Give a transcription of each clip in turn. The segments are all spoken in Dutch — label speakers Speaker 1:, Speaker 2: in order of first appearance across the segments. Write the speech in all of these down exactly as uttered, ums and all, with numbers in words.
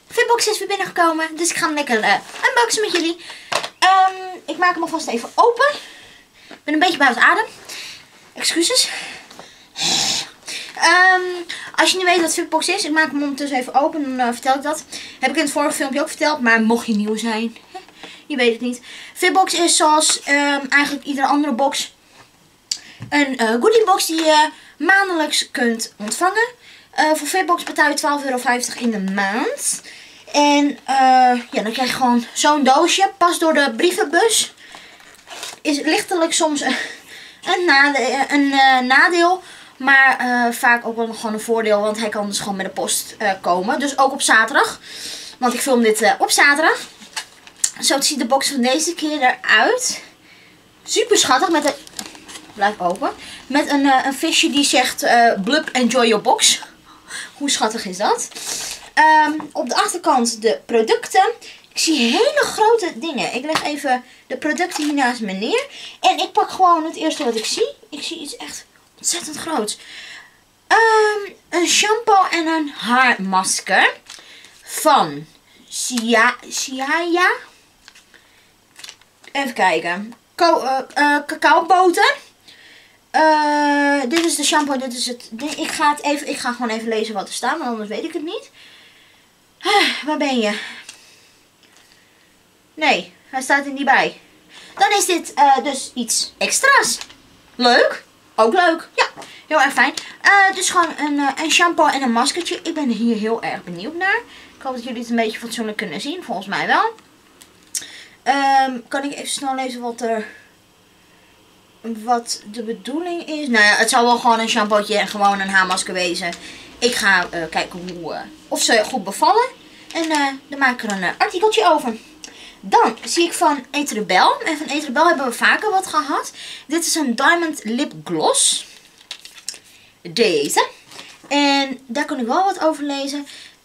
Speaker 1: Fitbox is weer binnengekomen. Dus ik ga hem lekker uh, unboxen met jullie. Um, ik maak hem alvast even open. Ik ben een beetje buiten adem. Excuses. Um, als je niet weet wat Fitbox is, ik maak hem ondertussen even open. Dan uh, vertel ik dat. Heb ik in het vorige filmpje ook verteld. Maar mocht je nieuw zijn, je weet het niet. Fitbox is zoals um, eigenlijk iedere andere box een uh, goodiebox die je maandelijks kunt ontvangen. Uh, voor Fitbox betaal je twaalf euro vijftig in de maand. En uh, ja, dan krijg je gewoon zo'n doosje. Pas door de brievenbus. Is lichtelijk soms een, een, nade een uh, nadeel. Maar uh, vaak ook wel nog gewoon een voordeel. Want hij kan dus gewoon met de post uh, komen. Dus ook op zaterdag. Want ik film dit uh, op zaterdag. Zo ziet de box van deze keer eruit. Super schattig. Met een... Blijf open. Met een, uh, een visje die zegt uh, Blub enjoy your box. Hoe schattig is dat? Um, op de achterkant de producten. Ik zie hele grote dingen. Ik leg even de producten hier naast me neer. En ik pak gewoon het eerste wat ik zie. Ik zie iets echt ontzettend groots. Um, een shampoo en een haarmasker. Van Sia, Siaya. Even kijken. Co uh, uh, cacaoboter. Uh, dit is de shampoo, dit is het ding. Ik ga, het even, ik ga gewoon even lezen wat er staat, want anders weet ik het niet. Uh, waar ben je? Nee, hij staat er niet bij. Dan is dit uh, dus iets extra's. Leuk. Ook leuk. Ja, heel erg fijn. Uh, dus gewoon een, uh, een shampoo en een maskertje. Ik ben hier heel erg benieuwd naar. Ik hoop dat jullie het een beetje fatsoenlijk kunnen zien. Volgens mij wel. Um, kan ik even snel lezen wat er... Wat de bedoeling is. Nou ja, het zal wel gewoon een shampootje en gewoon een haarmasker wezen. Ik ga uh, kijken hoe, uh, of ze goed bevallen. En uh, dan maak ik er een uh, artikeltje over. Dan zie ik van Eterebel. En van Eterebel hebben we vaker wat gehad. Dit is een Diamond Lip Gloss. Deze. En daar kan ik wel wat over lezen.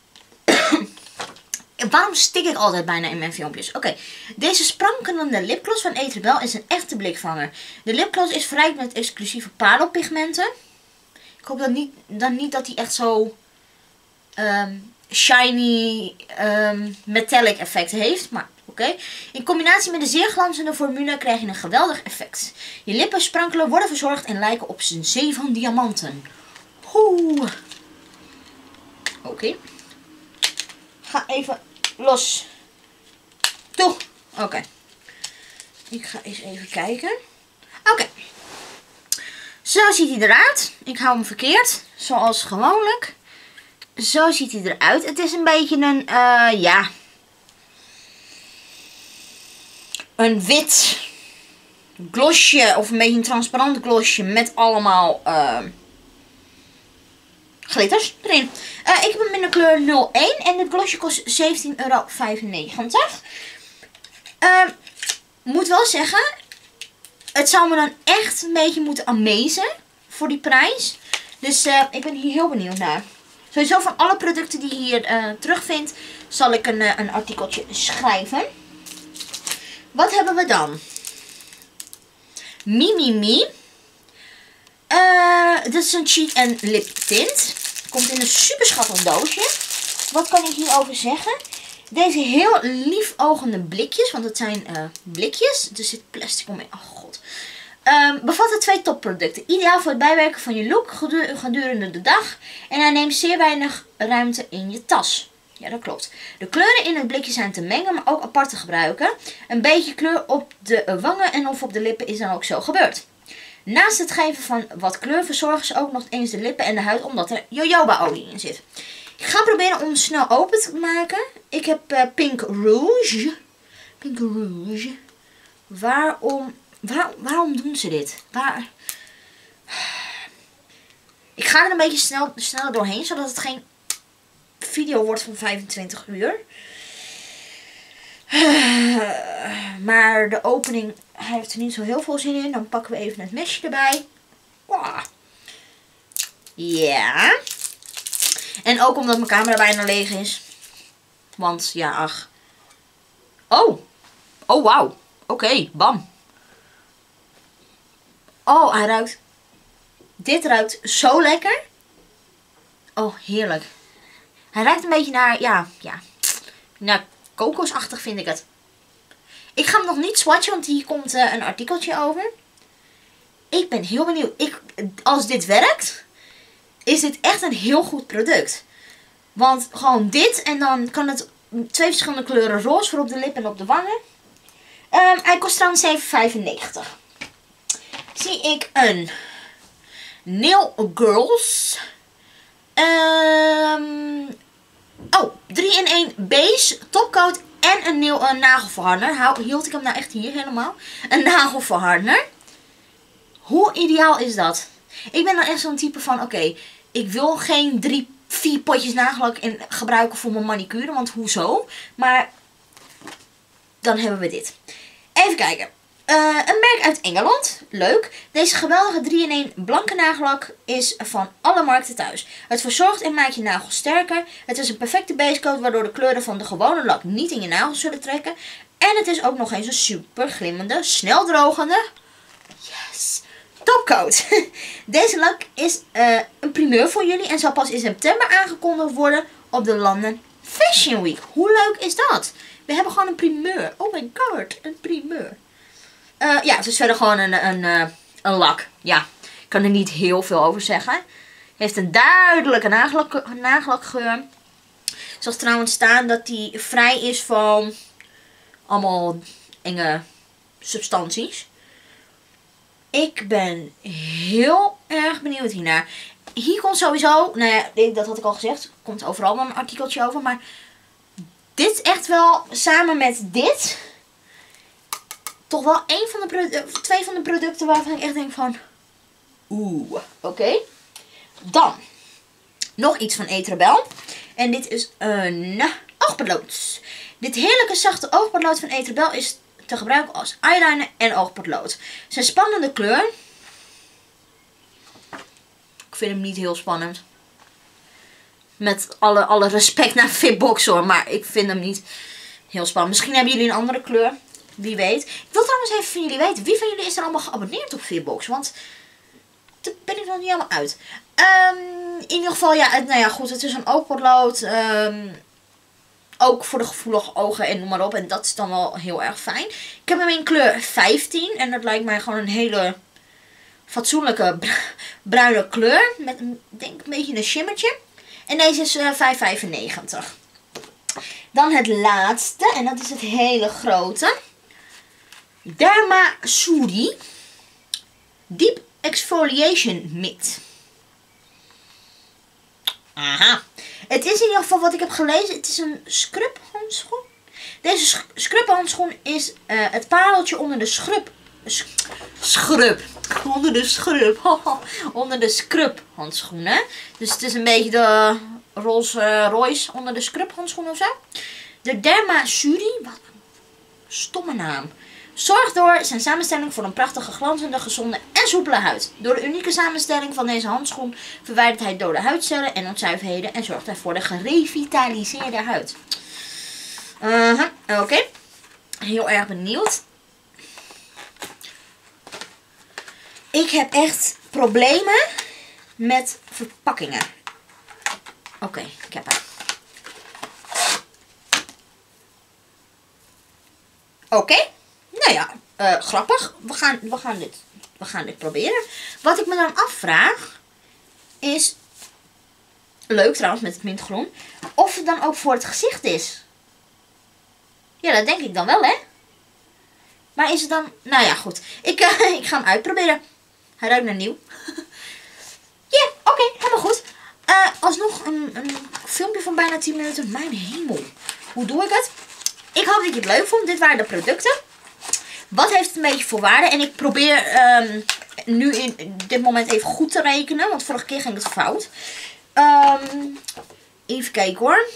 Speaker 1: Waarom stik ik altijd bijna in mijn filmpjes? Oké, okay. Deze sprankelende lipgloss van Eterebel is een echte blikvanger. De lipgloss is verrijkt met exclusieve parelpigmenten. Ik hoop dat niet, dan niet dat hij echt zo um, shiny um, metallic effect heeft. Maar oké. Okay. In combinatie met de zeer glanzende formule krijg je een geweldig effect. Je lippen sprankelen, worden verzorgd en lijken op zijn zee van diamanten. Oeh. Oké. Okay. Ga even los. Toe. Oké. Okay. Ik ga eens even kijken. Oké. Okay. Zo ziet hij eruit. Ik hou hem verkeerd. Zoals gewoonlijk. Zo ziet hij eruit. Het is een beetje een, uh, ja. Een wit glossje. Of een beetje een transparant glossje. Met allemaal... Uh, glitters erin. Uh, ik heb hem in de kleur nul één. En dit glossje kost zeventien euro vijfennegentig. Uh, moet wel zeggen. Het zou me dan echt een beetje moeten amazen. Voor die prijs. Dus uh, ik ben hier heel benieuwd naar. Sowieso van alle producten die je hier uh, terugvindt. Zal ik een, uh, een artikeltje schrijven. Wat hebben we dan? Mimimi. Uh, dit is een cheek en lip tint. Komt in een super schattig doosje. Wat kan ik hierover zeggen? Deze heel liefogende blikjes. Want het zijn uh, blikjes. Er zit plastic omheen. Oh god. Um, bevatten twee topproducten. Ideaal voor het bijwerken van je look gedurende de dag. En hij neemt zeer weinig ruimte in je tas. Ja, dat klopt. De kleuren in het blikje zijn te mengen, maar ook apart te gebruiken. Een beetje kleur op de wangen en of op de lippen is dan ook zo gebeurd. Naast het geven van wat kleur verzorgen ze ook nog eens de lippen en de huid omdat er jojoba-olie in zit. Ik ga proberen om het snel open te maken. Ik heb uh, Pink Rouge. Pink Rouge. Waarom, waar, waarom doen ze dit? Waar... Ik ga er een beetje snel, sneller doorheen, zodat het geen video wordt van vijfentwintig uur. Maar de opening heeft er niet zo heel veel zin in. Dan pakken we even het mesje erbij. Wow. Ja. En ook omdat mijn camera bijna leeg is. Want ja, ach. Oh. Oh, wauw. Oké, okay, bam. Oh, hij ruikt. Dit ruikt zo lekker. Oh, heerlijk. Hij ruikt een beetje naar, ja, ja. Nou, kokosachtig vind ik het. Ik ga hem nog niet swatchen, want hier komt uh, een artikeltje over. Ik ben heel benieuwd. Ik, als dit werkt, is dit echt een heel goed product. Want gewoon dit en dan kan het twee verschillende kleuren roze voor op de lip en op de wangen. Um, hij kost trouwens zeven vijfennegentig. Zie ik een Nail Girls. Um, oh, drie in één base, topcoat en een, nail, een nagelverharder. Hield ik hem nou echt hier helemaal? Een nagelverharder. Hoe ideaal is dat? Ik ben dan echt zo'n type van, oké, okay, ik wil geen drie, vier potjes nagellak in gebruiken voor mijn manicure, want hoezo? Maar dan hebben we dit. Even kijken. Uh, een merk uit Engeland. Leuk. Deze geweldige drie in één blanke nagellak is van alle markten thuis. Het verzorgt en maakt je nagels sterker. Het is een perfecte basecoat waardoor de kleuren van de gewone lak niet in je nagels zullen trekken. En het is ook nog eens een super glimmende, snel drogende yes, topcoat. Deze lak is uh, een primeur voor jullie en zal pas in september aangekondigd worden op de London Fashion Week. Hoe leuk is dat? We hebben gewoon een primeur. Oh my god, een primeur. Uh, ja, het is verder gewoon een, een, uh, een lak. Ja, ik kan er niet heel veel over zeggen. Heeft een duidelijke nagellak, nagellakgeur. Ik zag trouwens staan dat die vrij is van allemaal enge substanties. Ik ben heel erg benieuwd hiernaar. Hier komt sowieso, nou ja, dat had ik al gezegd, komt overal wel een artikeltje over. Maar dit echt wel, samen met dit, toch wel een van de twee van de producten waarvan ik echt denk van, oeh, oké. Okay. Dan, nog iets van Etrabel. En dit is een oogpotlood. Dit heerlijke zachte oogpotlood van Etrabel is te gebruiken als eyeliner en oogpotlood. Zijn spannende kleur. Ik vind hem niet heel spannend. Met alle, alle respect naar Fitbox hoor, maar ik vind hem niet heel spannend. Misschien hebben jullie een andere kleur. Wie weet. Ik wil trouwens even van jullie weten. Wie van jullie is er allemaal geabonneerd op Fitbox? Want daar ben ik nog niet helemaal uit. Um, in ieder geval, ja, het, nou ja, goed. Het is een oogpotlood. Um, ook voor de gevoelige ogen en noem maar op. En dat is dan wel heel erg fijn. Ik heb hem in kleur vijftien. En dat lijkt mij gewoon een hele fatsoenlijke bruine kleur. Met een, denk een beetje een shimmertje. En deze is uh, vijf vijfennegentig. Dan het laatste. En dat is het hele grote. Derma Suri Deep Exfoliation Mitt. Aha. Het is in ieder geval wat ik heb gelezen. Het is een scrub handschoen. Deze scrub handschoen is uh, het pareltje onder de scrub. Scrub. Onder de scrub. Onder de scrub handschoenen. Dus het is een beetje de Rolls uh, Royce onder de scrub handschoen of zo. De Derma Suri. Wat een stomme naam. Zorgt door zijn samenstelling voor een prachtige, glanzende, gezonde en soepele huid. Door de unieke samenstelling van deze handschoen verwijdert hij dode huidcellen en onzuiverheden en zorgt hij voor de gerevitaliseerde huid. Uh -huh. Oké, okay. Heel erg benieuwd. Ik heb echt problemen met verpakkingen. Oké, okay, ik heb hem. Oké. Okay. Nou ja, uh, grappig. We gaan, we, gaan dit, we gaan dit proberen. Wat ik me dan afvraag is, leuk trouwens met het mintgroen, of het dan ook voor het gezicht is. Ja, dat denk ik dan wel, hè. Maar is het dan, nou ja, goed. Ik, uh, ik ga hem uitproberen. Hij ruikt naar nieuw. Ja, yeah, oké, okay, helemaal goed. Uh, alsnog een, een filmpje van bijna tien minuten. Mijn hemel. Hoe doe ik het? Ik hoop dat je het leuk vond. Dit waren de producten. Wat heeft het een beetje voor waarde? En ik probeer um, nu in dit moment even goed te rekenen. Want vorige keer ging het fout. Um, even kijken hoor.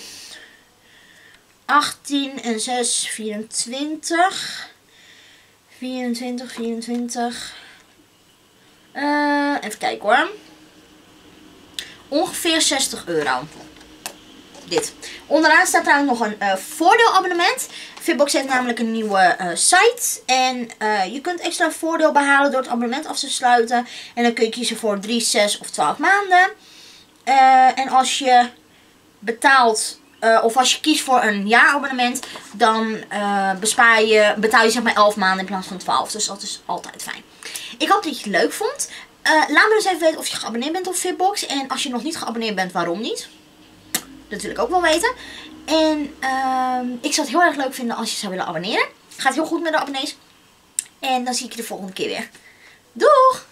Speaker 1: achttien en zes, vierentwintig. vierentwintig, vierentwintig. Uh, even kijken hoor. Ongeveer zestig euro. Dit. Onderaan staat trouwens nog een uh, voordeelabonnement. Fitbox heeft namelijk een nieuwe uh, site. En uh, je kunt extra voordeel behalen door het abonnement af te sluiten. En dan kun je kiezen voor drie, zes of twaalf maanden. Uh, en als je betaalt Uh, of als je kiest voor een jaarabonnement, dan uh, bespaar je, betaal je zeg maar elf maanden in plaats van twaalf. Dus dat is altijd fijn. Ik hoop dat je het leuk vond. Uh, laat me dus even weten of je geabonneerd bent op Fitbox. En als je nog niet geabonneerd bent, waarom niet? Dat wil ik ook wel weten. En uh, ik zou het heel erg leuk vinden als je zou willen abonneren. Gaat heel goed met de abonnees. En dan zie ik je de volgende keer weer. Doeg!